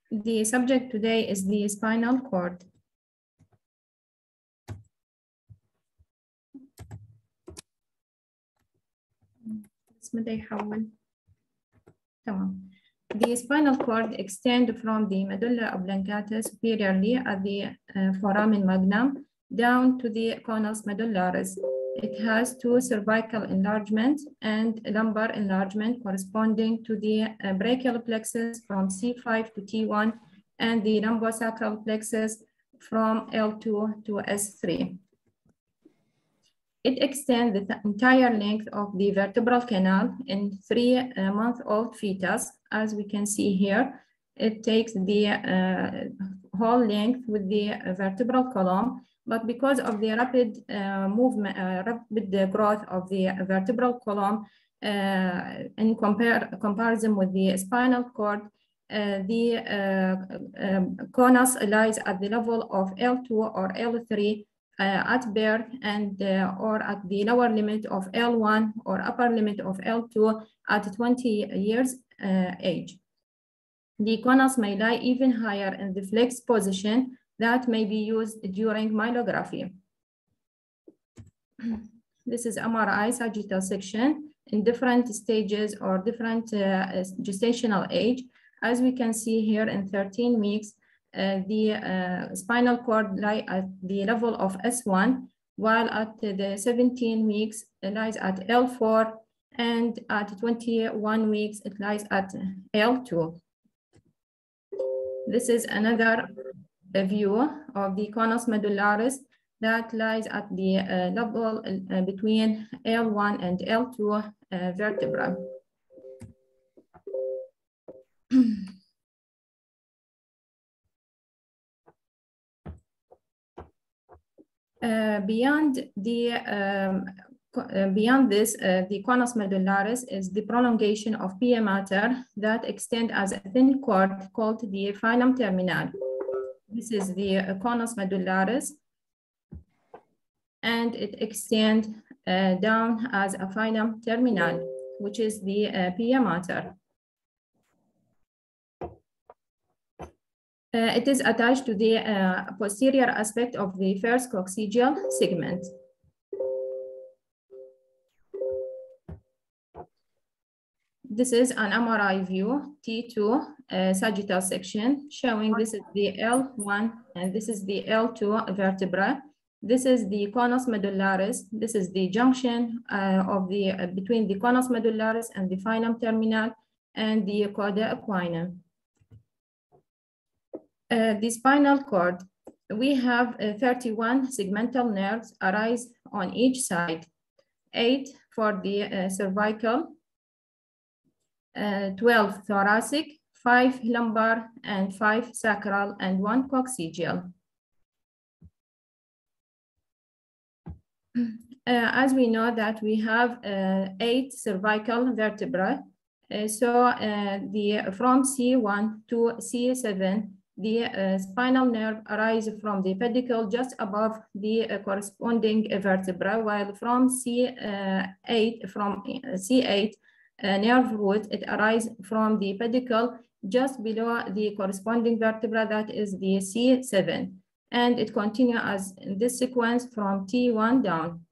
The subject today is the spinal cord. The spinal cord extends from the medulla oblongata superiorly at the foramen magnum down to the conus medullaris. It has two cervical enlargements and lumbar enlargement corresponding to the brachial plexus from C5 to T1 and the lumbosacral plexus from L2 to S3. It extends the entire length of the vertebral canal in 3-month-old fetus. As we can see here, it takes the whole length with the vertebral column, but because of the rapid rapid growth of the vertebral column in comparison with the spinal cord, the conus lies at the level of L2 or L3 at birth and or at the lower limit of L1 or upper limit of L2 at 20 years age. The conus may lie even higher in the flexed position that may be used during myelography. This is MRI sagittal section in different stages or different gestational age. As we can see here in 13 weeks, the spinal cord lies at the level of S1, while at the 17 weeks it lies at L4, and at 21 weeks it lies at L2. This is another view of the conus medullaris that lies at the level between L1 and L2 vertebra. Beyond this, the conus medullaris is the prolongation of pia mater that extends as a thin cord called the filum terminale. This is the conus medullaris, and it extends down as a filum terminale, which is the pia mater. It is attached to the posterior aspect of the first coccygeal segment. This is an MRI view, T2 sagittal section, showing this is the L1 and this is the L2 vertebra. This is the conus medullaris. This is the junction of the between the conus medullaris and the filum terminale and the coda equina. The spinal cord, we have 31 segmental nerves arise on each side, 8 for the cervical, 12 thoracic, 5 lumbar, and 5 sacral, and 1 coccygeal. As we know that we have 8 cervical vertebrae, so from C1 to C7, the spinal nerve arises from the pedicle just above the corresponding vertebra, while from C8 nerve root, it arises from the pedicle just below the corresponding vertebra, that is the C7, and it continues as in this sequence from T1 down.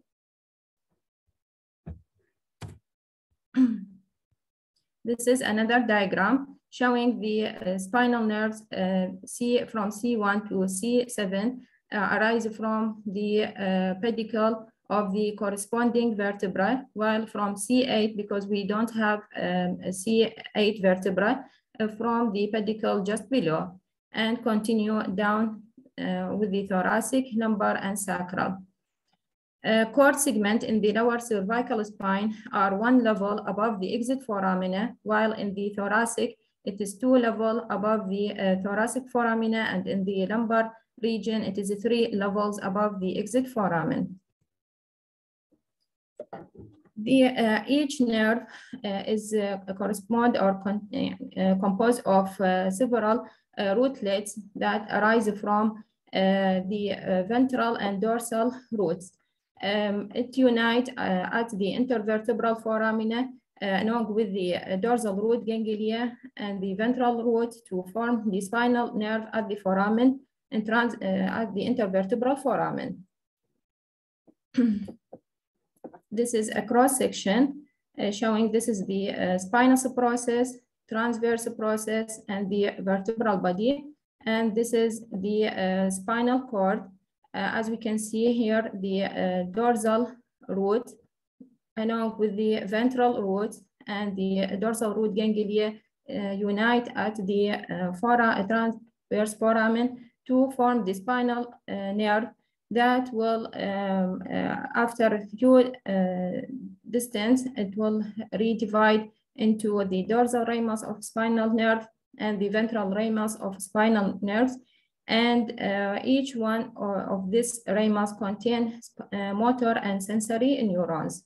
This is another diagram showing the spinal nerves from C1 to C7 arise from the pedicle of the corresponding vertebra, while from C8, because we don't have a C8 vertebra, from the pedicle just below, and continue down with the thoracic, lumbar, and sacral. Cord segment in the lower cervical spine are 1 level above the exit foramina, while in the thoracic, it is 2 levels above the thoracic foramina, and in the lumbar region, it is 3 levels above the exit foramen. Each nerve is correspond or composed of several rootlets that arise from the ventral and dorsal roots. It unites at the intervertebral foramina along with the dorsal root ganglia and the ventral root to form the spinal nerve at the foramen and at the intervertebral foramen. This is a cross section showing this is the spinous process, transverse process, and the vertebral body. And this is the spinal cord. As we can see here, the dorsal root along with the ventral root and the dorsal root ganglia unite at the transverse foramen to form the spinal nerve that will, after a few distance, it will redivide into the dorsal ramus of spinal nerve and the ventral ramus of spinal nerves. And each one of these ramus contain motor and sensory neurons.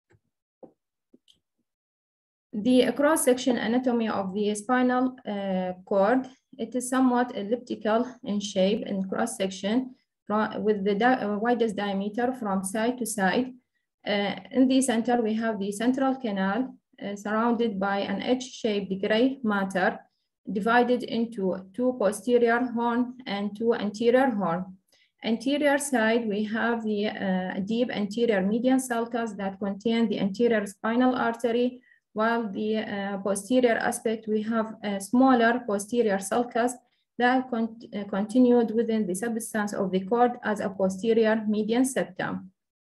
The cross-section anatomy of the spinal cord, it is somewhat elliptical in shape and cross-section with the widest diameter from side to side. In the center, we have the central canal surrounded by an H-shaped gray matter divided into two posterior horn and two anterior horn. Anterior side, we have the deep anterior median sulcus that contain the anterior spinal artery, while the posterior aspect, we have a smaller posterior sulcus that continued within the substance of the cord as a posterior median septum.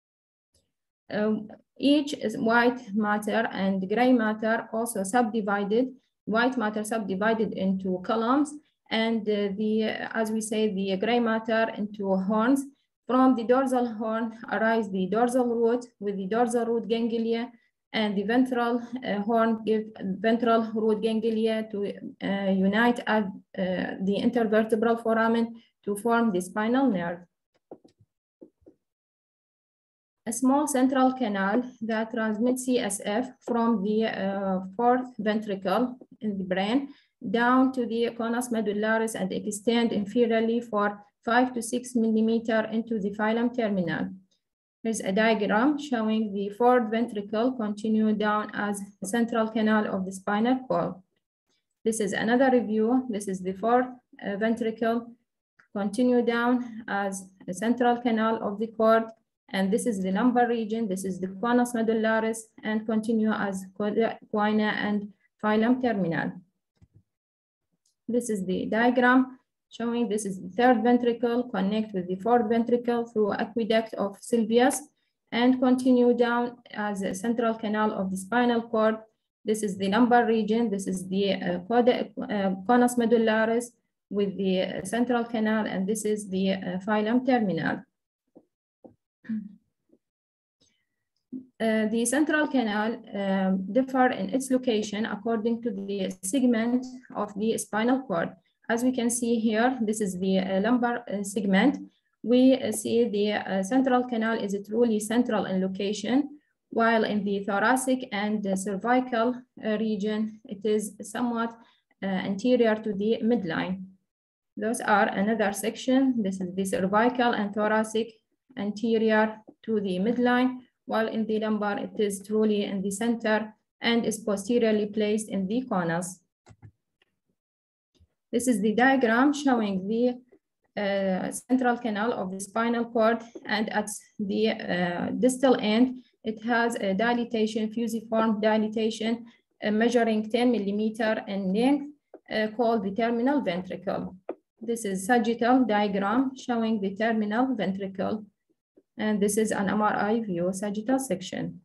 Each is white matter and gray matter also subdivided, white matter subdivided into columns, and as we say, the gray matter into horns. From the dorsal horn arise the dorsal root with the dorsal root ganglia, and the ventral horn give ventral root ganglia to unite at the intervertebral foramen to form the spinal nerve. A small central canal that transmits CSF from the fourth ventricle in the brain down to the conus medullaris and extend inferiorly for 5 to 6 millimeter into the phylum terminal. There's a diagram showing the fourth ventricle continue down as the central canal of the spinal cord. This is another review. This is the fourth ventricle continue down as the central canal of the cord. And this is the lumbar region. This is the conus medullaris and continue as choana and phylum terminal. This is the diagram showing this is the third ventricle, connect with the fourth ventricle through aqueduct of Sylvius and continue down as a central canal of the spinal cord. This is the lumbar region. This is the conus medullaris with the central canal, and this is the phylum terminal. The central canal differ in its location according to the segment of the spinal cord. As we can see here, this is the lumbar segment. We see the central canal is truly central in location, while in the thoracic and the cervical region, it is somewhat anterior to the midline. Those are another section. This is the cervical and thoracic anterior to the midline, while in the lumbar, it is truly in the center and is posteriorly placed in the conus. This is the diagram showing the central canal of the spinal cord, and at the distal end, it has a dilatation, fusiform dilatation, measuring 10 millimeter in length, called the terminal ventricle. This is sagittal diagram showing the terminal ventricle, and this is an MRI view, sagittal section.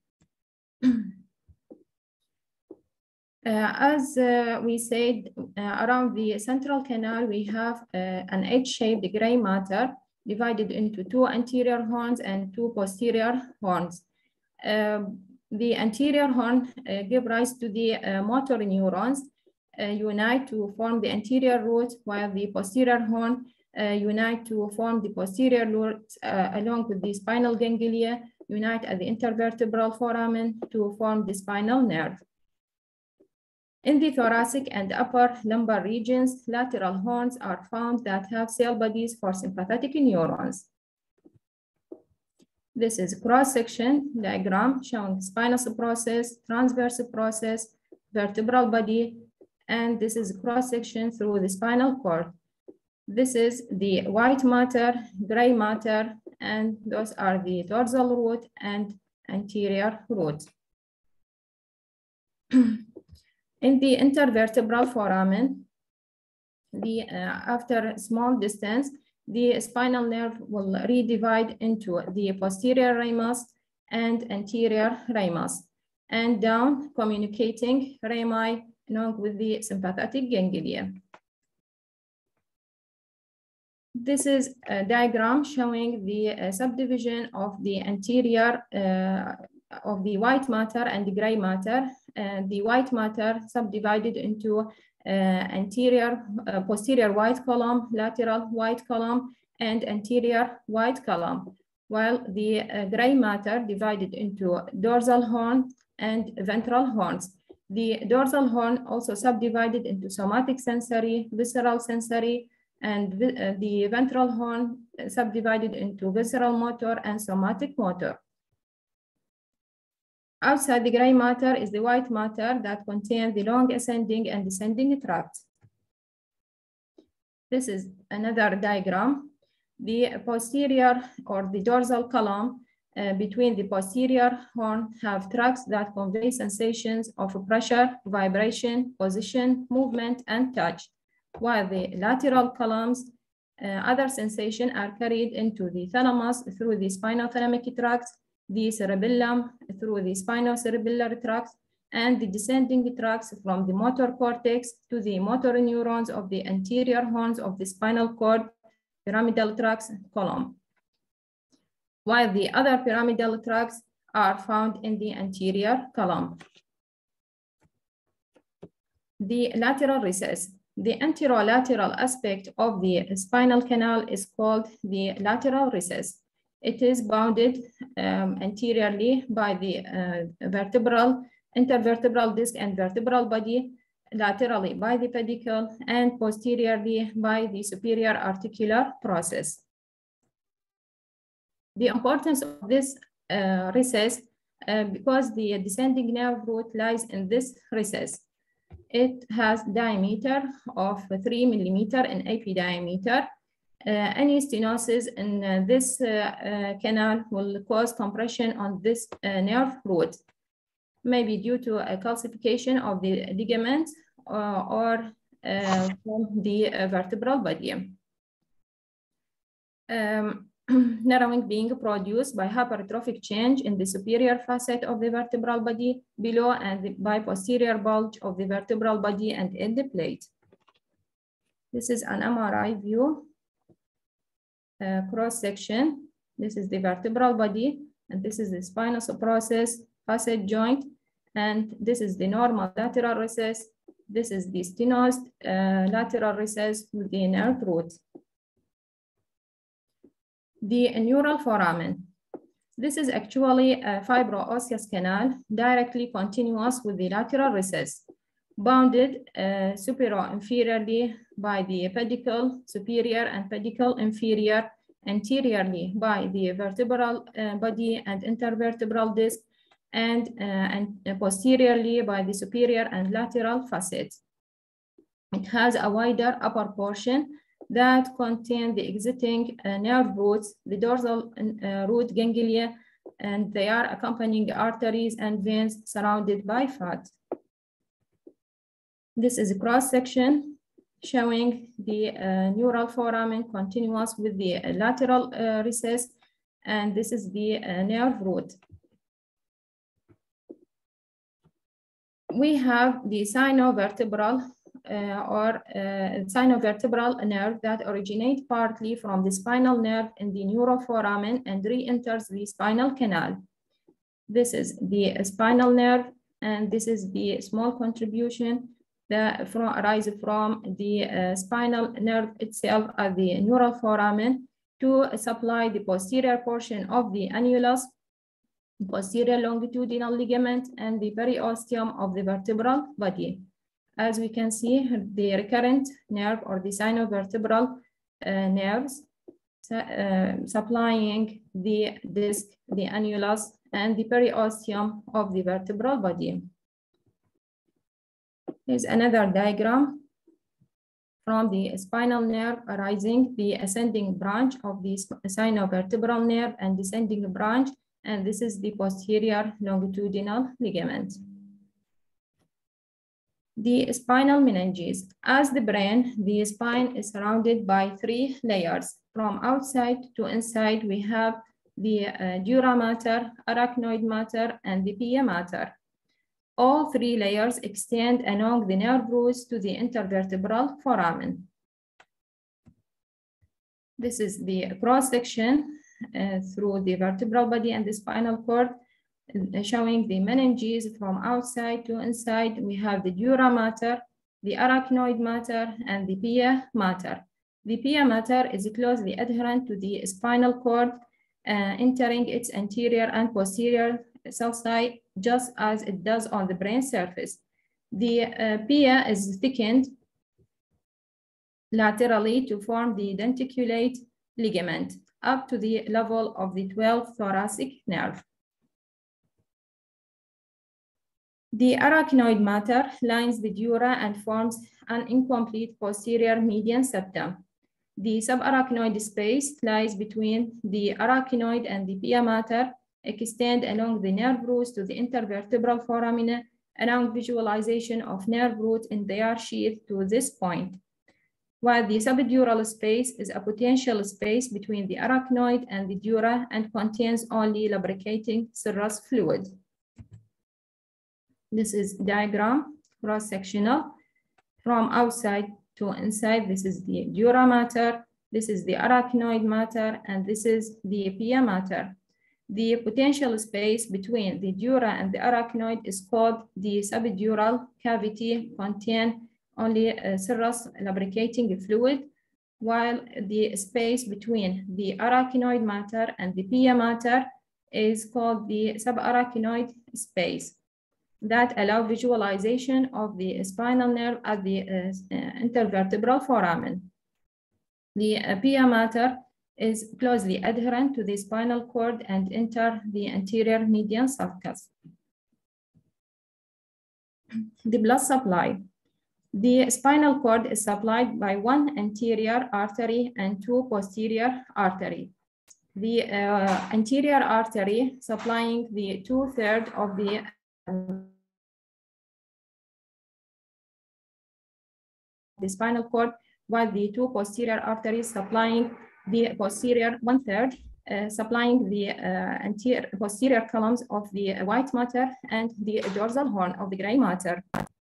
As we said, around the central canal, we have an H-shaped gray matter divided into two anterior horns and two posterior horns. The anterior horn give rise to the motor neurons unite to form the anterior root, while the posterior horn unite to form the posterior root along with the spinal ganglia, unite at the intervertebral foramen to form the spinal nerve. In the thoracic and upper lumbar regions, lateral horns are found that have cell bodies for sympathetic neurons. This is cross-section diagram showing spinous process, transverse process, vertebral body, and this is cross-section through the spinal cord. This is the white matter, gray matter, and those are the dorsal root and anterior root. In the intervertebral foramen, after small distance, the spinal nerve will redivide into the posterior ramus and anterior ramus, and down communicating rami along with the sympathetic ganglia. This is a diagram showing the subdivision of the anterior of the white matter and the gray matter. The white matter subdivided into posterior white column, lateral white column, and anterior white column, while the gray matter divided into dorsal horn and ventral horns. The dorsal horn also subdivided into somatic sensory, visceral sensory, and the ventral horn subdivided into visceral motor and somatic motor. Outside the gray matter is the white matter that contains the long ascending and descending tract. This is another diagram. The posterior or the dorsal column between the posterior horn have tracts that convey sensations of pressure, vibration, position, movement, and touch, while the lateral columns, other sensations are carried into the thalamus through the spinothalamic tract, the cerebellum through the spinocerebellar tract, and the descending tracts from the motor cortex to the motor neurons of the anterior horns of the spinal cord, pyramidal tracts column, while the other pyramidal tracts are found in the anterior column. The lateral recess. The anterolateral aspect of the spinal canal is called the lateral recess. It is bounded anteriorly by the intervertebral disc and vertebral body, laterally by the pedicle, and posteriorly by the superior articular process. The importance of this recess because the descending nerve root lies in this recess. It has diameter of 3 millimeter in AP diameter. Any stenosis in this canal will cause compression on this nerve root, maybe due to a calcification of the ligament or from the vertebral body. Narrowing being produced by hypertrophic change in the superior facet of the vertebral body below and by posterior bulge of the vertebral body and end plate. This is an MRI view. Cross section. This is the vertebral body, and this is the spinous process facet joint, and this is the normal lateral recess. This is the stenosed lateral recess with the nerve root. The neural foramen. This is actually a fibro-osseous canal directly continuous with the lateral recess, bounded supero-inferiorly by the pedicle superior and pedicle inferior, anteriorly by the vertebral body and intervertebral disc, and posteriorly by the superior and lateral facets. It has a wider upper portion that contain the exiting nerve roots, the dorsal root ganglia, and they are accompanying arteries and veins surrounded by fat. This is a cross section showing the neural foramen continuous with the lateral recess, and this is the nerve root. We have the sinovertebral sinovertebral nerve that originates partly from the spinal nerve in the neuroforamen and re-enters the spinal canal. This is the spinal nerve, and this is the small contribution that arises from the spinal nerve itself at the neural foramen to supply the posterior portion of the annulus, posterior longitudinal ligament, and the periosteum of the vertebral body. As we can see, the recurrent nerve or the sinovertebral nerves supplying the disc, the annulus, and the periosteum of the vertebral body. Here's another diagram from the spinal nerve arising the ascending branch of the sinovertebral nerve and descending branch, and this is the posterior longitudinal ligament. The spinal meninges. As the brain, the spine is surrounded by 3 layers. From outside to inside, we have the dura mater, arachnoid mater, and the pia mater. All 3 layers extend along the nerve roots to the intervertebral foramen. This is the cross-section through the vertebral body and the spinal cord, showing the meninges from outside to inside. We have the dura mater, the arachnoid mater, and the pia mater. The pia mater is closely adherent to the spinal cord, entering its anterior and posterior sulci, just as it does on the brain surface. The pia is thickened laterally to form the denticulate ligament up to the level of the 12th thoracic nerve. The arachnoid mater lines the dura and forms an incomplete posterior median septum. The subarachnoid space lies between the arachnoid and the pia mater, extend along the nerve roots to the intervertebral foramina, along visualization of nerve roots in their sheath to this point, while the subdural space is a potential space between the arachnoid and the dura and contains only lubricating serous fluid. This is diagram, cross-sectional. From outside to inside, this is the dura mater, this is the arachnoid mater, and this is the pia mater. The potential space between the dura and the arachnoid is called the subdural cavity, contain only serous lubricating fluid, while the space between the arachnoid mater and the pia mater is called the subarachnoid space that allow visualization of the spinal nerve at the intervertebral foramen. The pia mater is closely adherent to the spinal cord and enter the anterior median sulcus. The blood supply. The spinal cord is supplied by 1 anterior artery and 2 posterior artery. The anterior artery supplying the 2/3 of the spinal cord, while the 2 posterior arteries supplying the posterior 1/3, supplying the posterior columns of the white matter and the dorsal horn of the gray matter.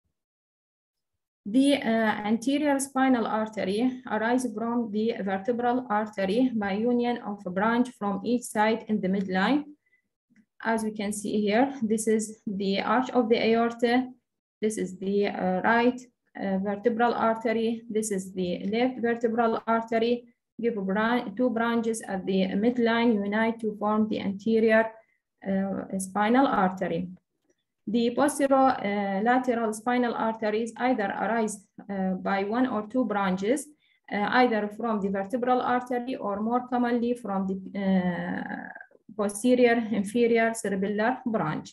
The anterior spinal artery arises from the vertebral artery by union of a branch from each side in the midline. As we can see here, this is the arch of the aorta. This is the right vertebral artery. This is the left vertebral artery. Give 2 branches at the midline unite to form the anterior spinal artery. The posterolateral spinal arteries either arise by 1 or 2 branches, either from the vertebral artery or more commonly from the posterior inferior cerebellar branch.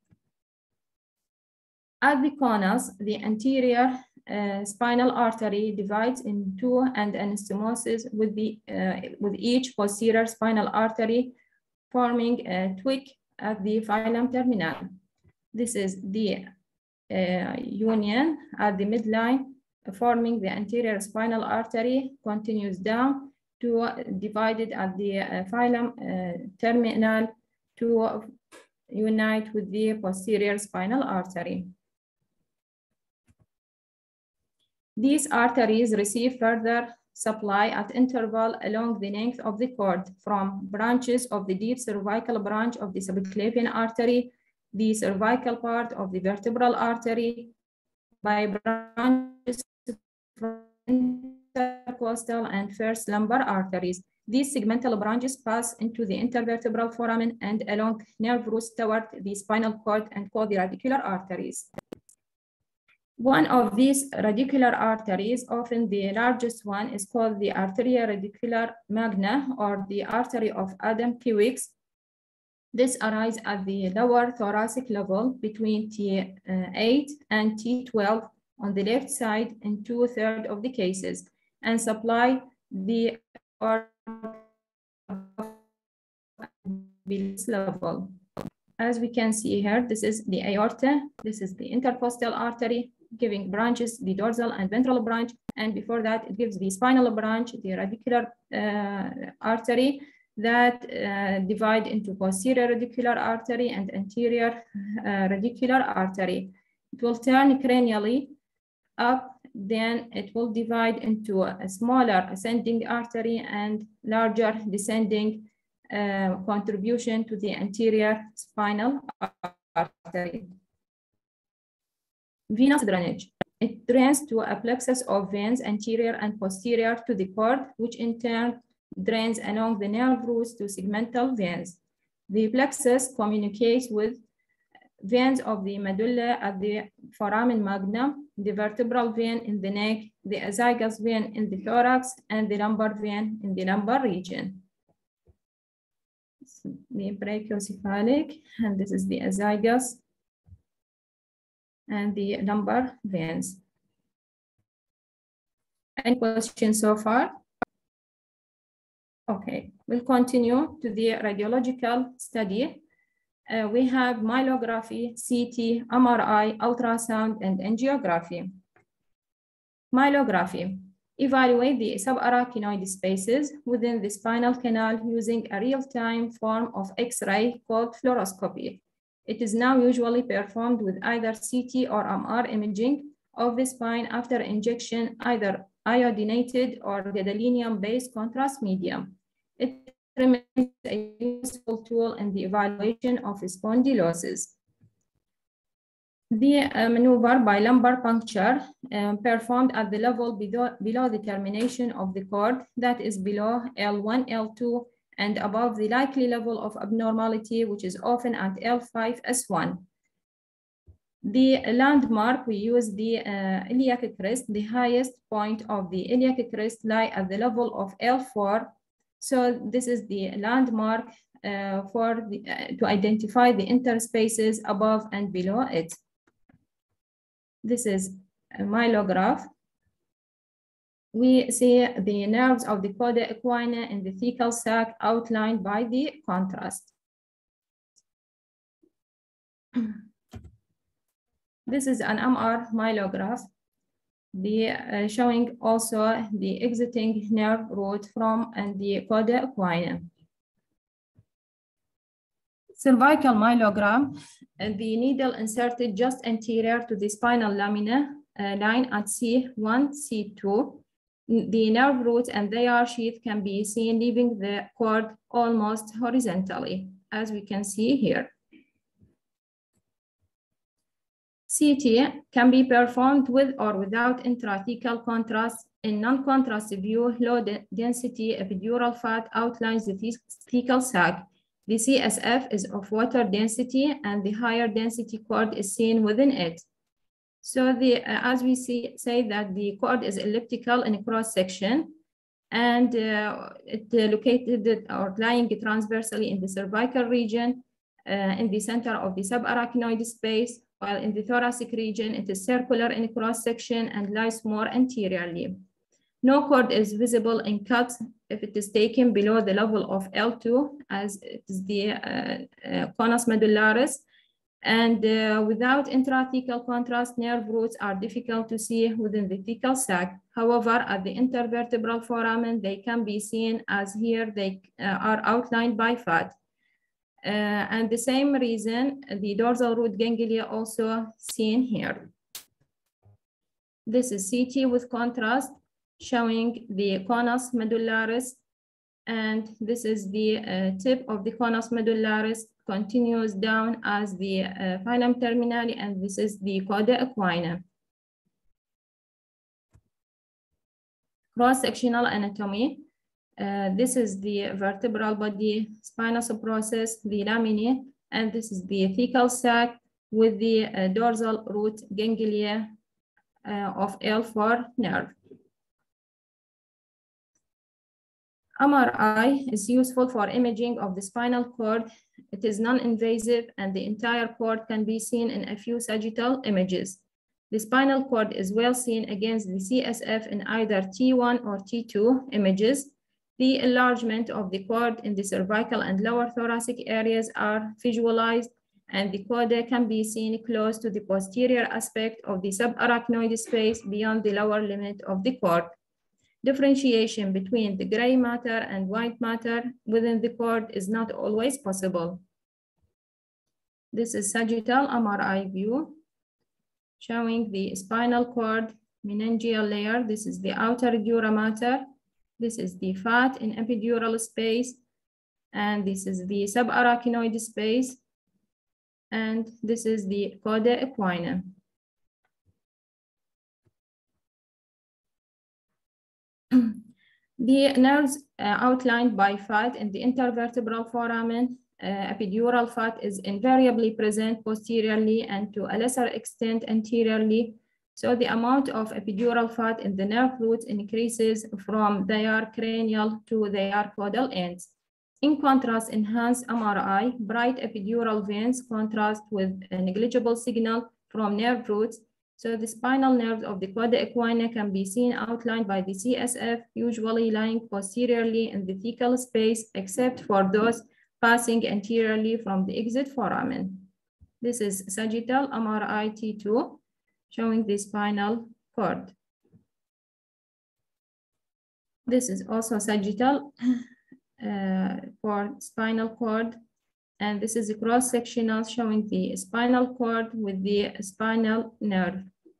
At the conus, the anterior spinal artery divides in 2 and anastomoses with each posterior spinal artery forming a twig at the filum terminal. This is the union at the midline forming the anterior spinal artery, continues down to divided at the filum terminal to unite with the posterior spinal artery. These arteries receive further supply at interval along the length of the cord from branches of the deep cervical branch of the subclavian artery, the cervical part of the vertebral artery, by branches from intercostal and first lumbar arteries. These segmental branches pass into the intervertebral foramen and along nerve roots toward the spinal cord and called the radicular arteries. One of these radicular arteries, often the largest one, is called the arteria radicular magna, or the artery of Adam Kiewicz. This arises at the lower thoracic level between T8 and T12 on the left side in 2/3 of the cases, and supply the level. As we can see here, this is the aorta, this is the intercostal artery, giving branches, the dorsal and ventral branch, and before that it gives the spinal branch, the radicular artery that divide into posterior radicular artery and anterior radicular artery. It will turn cranially up, then it will divide into a smaller ascending artery and larger descending contribution to the anterior spinal artery. Venous drainage. It drains to a plexus of veins anterior and posterior to the cord, which in turn drains along the nerve roots to segmental veins. The plexus communicates with veins of the medulla at the foramen magnum, the vertebral vein in the neck, the azygous vein in the thorax, and the lumbar vein in the lumbar region. The brachiocephalic, and this is the azygous and the lumbar veins. Any questions so far? Okay, we'll continue to the radiological study. We have myelography, CT, MRI, ultrasound, and angiography. Myelography. Evaluate the subarachnoid spaces within the spinal canal using a real-time form of X-ray called fluoroscopy. It is now usually performed with either CT or MR imaging of the spine after injection, either iodinated or gadolinium-based contrast medium. It remains a useful tool in the evaluation of spondylosis. The maneuver by lumbar puncture performed at the level below the termination of the cord, that is below L1, L2, and above the likely level of abnormality, which is often at L5, S1. The landmark, we use the iliac crest. The highest point of the iliac crest lie at the level of L4. So this is the landmark to identify the interspaces above and below it. This is a myelograph. We see the nerves of the coda equina in the thecal sac outlined by the contrast. This is an MR myelograph, showing also the exiting nerve root from and the coda equina. Cervical myelogram, the needle inserted just anterior to the spinal lamina line at C1, C2. The nerve roots and their sheath can be seen leaving the cord almost horizontally, as we can see here. CT can be performed with or without intrathecal contrast. In non-contrast view, low density epidural fat outlines the thecal sac. The CSF is of water density and the higher density cord is seen within it. So as we say that the cord is elliptical in cross section and it located or lying transversely in the cervical region in the center of the subarachnoid space, while in the thoracic region it is circular in cross section and lies more anteriorly. No cord is visible in cuts if it is taken below the level of L2, as it is the conus medullaris. And without intrathecal contrast, nerve roots are difficult to see within the thecal sac. However, at the intervertebral foramen, they can be seen, as here they are outlined by fat. And the same reason, the dorsal root ganglia also seen here. This is CT with contrast, showing the conus medullaris, and this is the tip of the conus medullaris, continues down as the filum terminale, and this is the coda equina. Cross-sectional anatomy. This is the vertebral body, spinous process, the laminae, and this is the thecal sac with the dorsal root ganglia of L4 nerve. MRI is useful for imaging of the spinal cord. It is non-invasive and the entire cord can be seen in a few sagittal images. The spinal cord is well seen against the CSF in either T1 or T2 images. The enlargement of the cord in the cervical and lower thoracic areas are visualized, and the coda can be seen close to the posterior aspect of the subarachnoid space beyond the lower limit of the cord. Differentiation between the gray matter and white matter within the cord is not always possible. This is sagittal MRI view showing the spinal cord meningeal layer. This is the outer dura mater. This is the fat in epidural space. And this is the subarachnoid space. And this is the coda equina. The nerves outlined by fat in the intervertebral foramen, epidural fat is invariably present posteriorly and to a lesser extent anteriorly. So the amount of epidural fat in the nerve roots increases from their cranial to their caudal ends. In contrast, enhanced MRI, bright epidural veins contrast with a negligible signal from nerve roots. So the spinal nerves of the coda equina can be seen outlined by the CSF, usually lying posteriorly in the thecal space, except for those passing anteriorly from the exit foramen. This is sagittal MRI T2, showing the spinal cord. This is also sagittal for spinal cord. And this is a cross-sectional showing the spinal cord with the spinal nerve.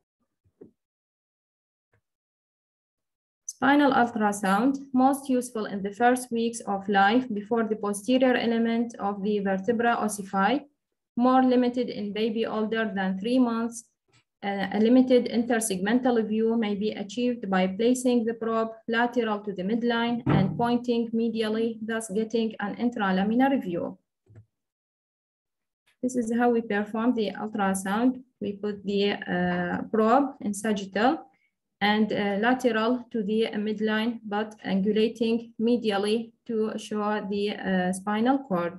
Spinal ultrasound, most useful in the first weeks of life before the posterior element of the vertebra ossify, more limited in baby older than 3 months. A limited intersegmental view may be achieved by placing the probe lateral to the midline and pointing medially, thus getting an intralaminar view. This is how we perform the ultrasound. We put the probe in sagittal and lateral to the midline, but angulating medially to show the spinal cord.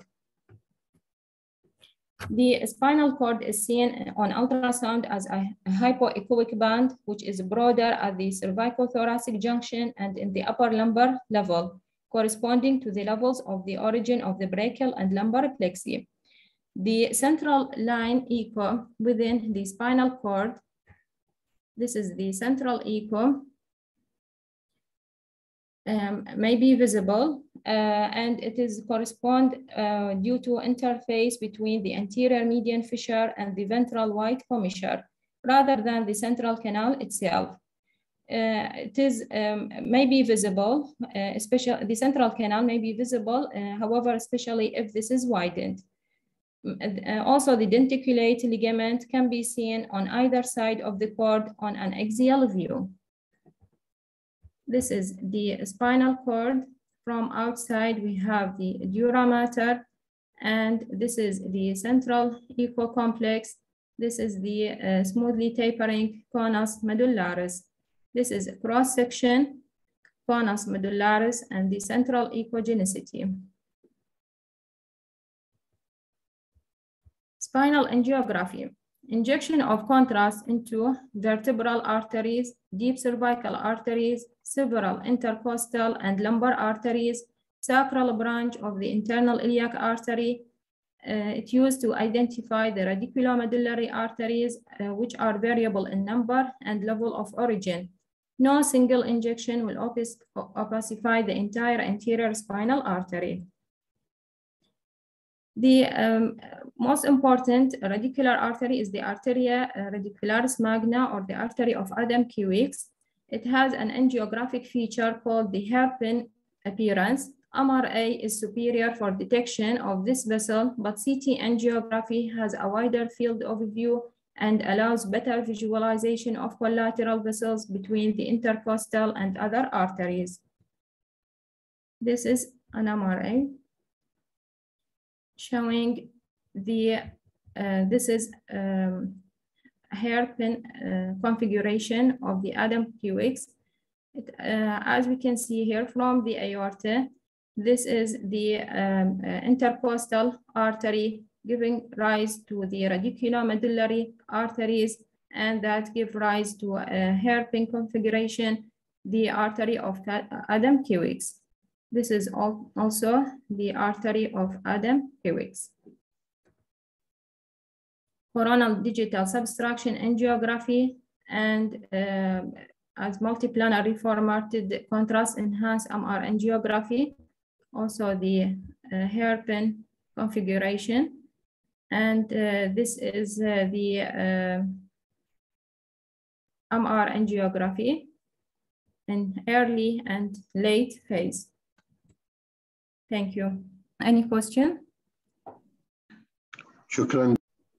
The spinal cord is seen on ultrasound as a hypoechoic band, which is broader at the cervicothoracic junction and in the upper lumbar level, corresponding to the levels of the origin of the brachial and lumbar plexi. The central line echo within the spinal cord, this is the central echo, may be visible and it is correspond due to interface between the anterior median fissure and the ventral white commissure rather than the central canal itself. It is may be visible, especially the central canal may be visible, however, especially if this is widened. Also, the denticulate ligament can be seen on either side of the cord on an axial view. This is the spinal cord. From outside, we have the dura mater, and this is the central echo complex. This is the smoothly tapering conus medullaris. This is a cross-section, conus medullaris, and the central echogenicity. Spinal angiography. Injection of contrast into vertebral arteries, deep cervical arteries, several intercostal and lumbar arteries, sacral branch of the internal iliac artery. It's used to identify the radiculomedullary arteries, which are variable in number and level of origin. No single injection will opacify the entire anterior spinal artery. The most important radicular artery is the arteria radicularis magna, or the artery of Adam Kiewicz. It has an angiographic feature called the hairpin appearance. MRA is superior for detection of this vessel, but CT angiography has a wider field of view and allows better visualization of collateral vessels between the intercostal and other arteries. This is an MRA showing the, this is hairpin configuration of the Adam QX. As we can see here from the aorta, this is the intercostal artery giving rise to the radiculomedullary arteries, and that give rise to a hairpin configuration, the artery of Adam QX. This is also the artery of Adam QX. Coronal digital subtraction angiography and as multiplanar reformatted contrast enhanced MR angiography, also the hairpin configuration, and this is the MR angiography in early and late phase. Thank you. Any question? شكرا.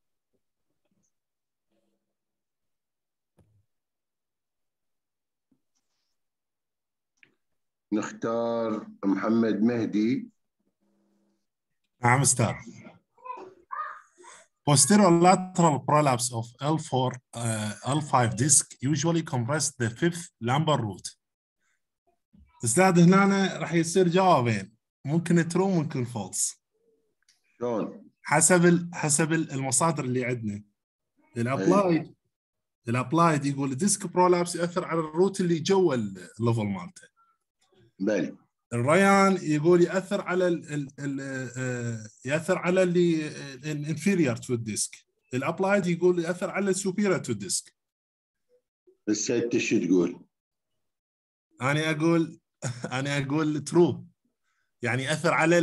نختار محمد مهدي. نعم أستاذ. Posterolateral prolapse of L4, L5 disc usually compress the fifth lumbar root. أستاذ هنا راح يصير جوابين، ممكن true ممكن false. شلون؟ حسب المصادر اللي عندنا. الابلايد يقول الديسك برولابس يأثر على الروت اللي جوا الليفل مالته. بلي. الريان يقول يأثر على اللي الانفيريور تو الديسك. الابلايد يقول يأثر على السوبيريور تو الديسك. بس انت شو تقول؟ انا اقول ترو، يعني يأثر على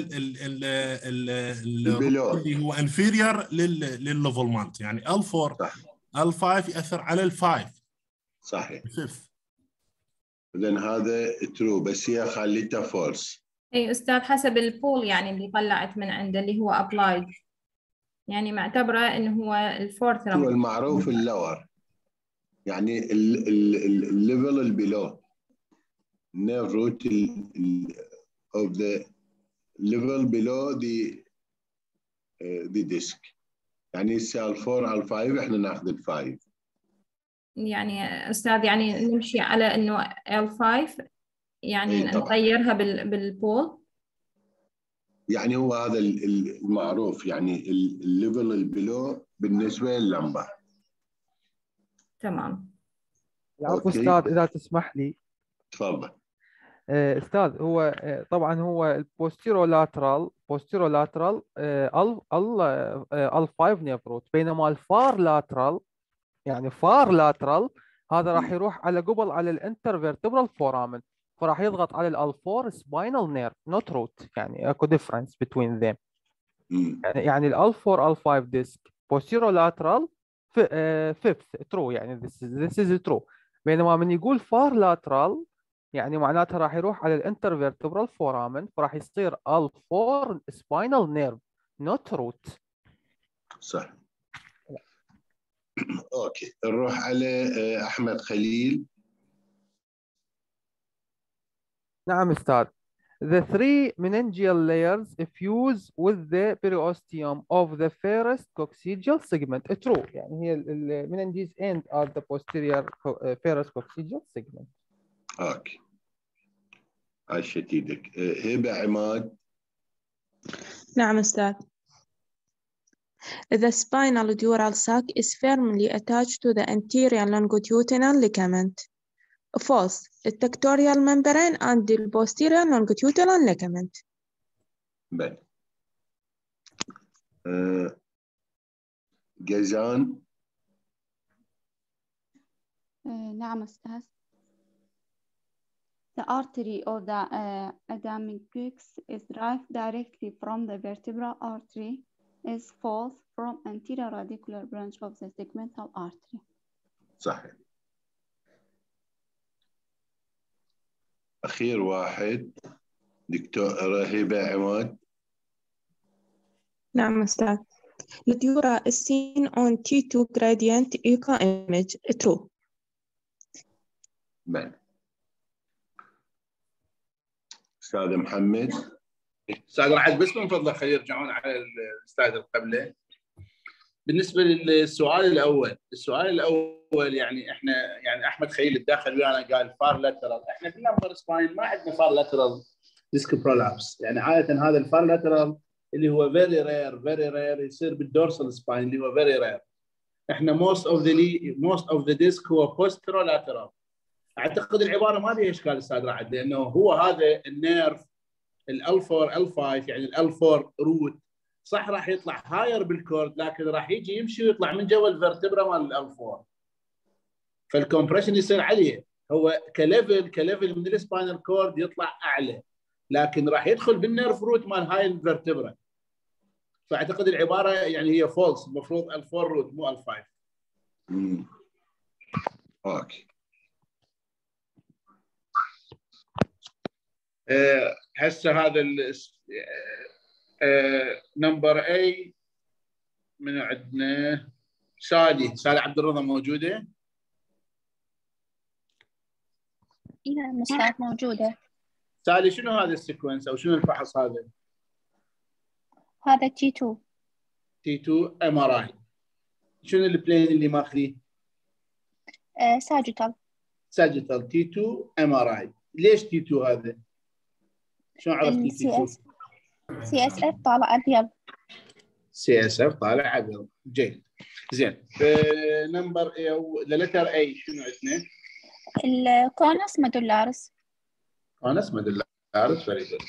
اللي هو انفيريور للليفل مالته، يعني L4 L5 يأثر على ال5. صحيح. إذن هذا ترو، بس هي خليتها فولس. اي استاذ، حسب البول يعني اللي طلعت من عنده اللي هو ابلايد، يعني معتبره انه هو الفورث هو المعروف اللور، يعني الليفل البيلو nerve root of the level below the disc. يعني L4 L5 احنا ناخذ ال5. يعني استاذ يعني نمشي على انه L5 يعني نغيرها بالبول. يعني هو هذا المعروف، يعني الليفل البلو بالنسبه لللمبر. تمام. العفو استاذ، اذا تسمح لي. تفضل. استاذ هو طبعا هو البوستيرولاترال ال5 نيفروت، بينما الفار لاترال يعني فار لاترال هذا راح يروح على قبل على الانترفيرتبرال فورامن، فراح يضغط على الال4 سباينال نيرف نوت روت، يعني اكو ديفرنس بين ذيم. يعني الال4 ال5 ديسك بوستيرولاترال فيفث ترو، يعني this is true. بينما من يقول فار لاترال يعني معناتها راح يروح على الانترفيرتبرال فورامن، فراح يصير L4 سباينال نيرف نوت روت. صح. اوكي، نروح على احمد خليل. نعم استاذ. The three meningeal layers fuse with the periosteum of the first coccygeal segment. True، يعني هي meninges end at the posterior first coccygeal segment. اوكي، عاشت ايدك. هبه عماد. نعم أستاذ. The spinal dural sac is firmly attached to the anterior longitudinal ligament. False. The tectorial membrane and the posterior longitudinal ligament. بل. جزان. نعم أستاذ. The artery of the Adamic QX is derived directly from the vertebral artery, is false from anterior radicular branch of the segmental artery. صحيح. أخير واحد دكتورة هبة عماد. نعم أستاذ. The dura is seen on T2 gradient echo image. True. بل. أستاذ محمد. أستاذ رعد، بس من فضلك خلي يرجعون على السلايد اللي قبله. بالنسبه للسؤال الاول يعني احنا يعني احمد خليل تدخل ويانا قال فار لاترال. احنا في اللمبر سباين ما عندنا فار لاترال ديسك برولابس. يعني عاده هذا الفار لاترال اللي هو فيري رير يصير بالدورسال سباين اللي هو فيري رير. احنا موست اوف ذا ديسك هو بوسترولاترال. اعتقد العباره ما فيها اشكال استاذ رعد، لانه هو هذا النيرف ال4 ال5 يعني ال4 روت صح راح يطلع هاير بالكورد، لكن راح يجي يمشي ويطلع من جوا الفرتبرا مال ال4. فالكومبريشن يصير عليه. هو كليفل من السباينال كورد يطلع اعلى، لكن راح يدخل بالنيرف روت مال هاي الفرتبرا. فاعتقد العباره يعني هي فولس، المفروض ال4 روت مو ال5. اوكي. هسه هذا نمبر اي من عندنا سالي عبد الرضا موجوده؟ نعم أستاذ موجودة. سالي شنو هذا السيكونس او شنو الفحص هذا؟ هذا T2 MRI. شنو البلين اللي ماخذيه؟ ساجيتال T2 MRI. ليش T2 هذا؟ شلون عرفتي T2؟ CSF طالع أبيض. CSF طالع أبيض. جيد. زين. نمبر لتر A شنو عندنا؟ الكونس مدولارس. فري جود.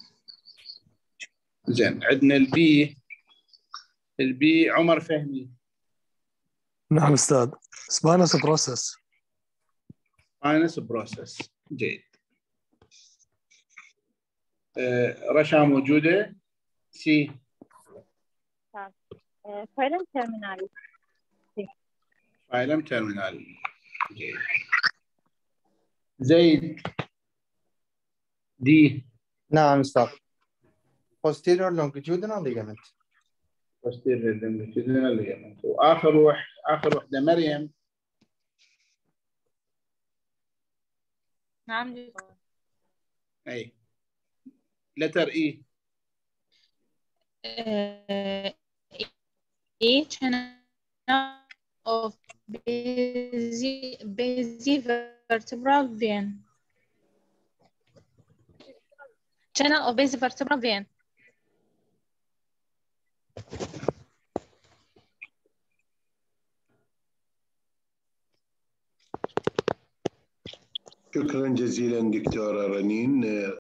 زين. عندنا البي عمر فهمي. نعم أستاذ. سباينس بروسس. جيد. رشا موجودة؟ سي. فايلم تيرمينال. جيد. زيد. دي. نعم أستاذ. posterior longitudinal ligament. وآخر وحدة مريم. نعم. أي. letter E. Channel of basivertebral vein. Channel of basivertebral vein. شكرا جزيلا دكتورة رنين.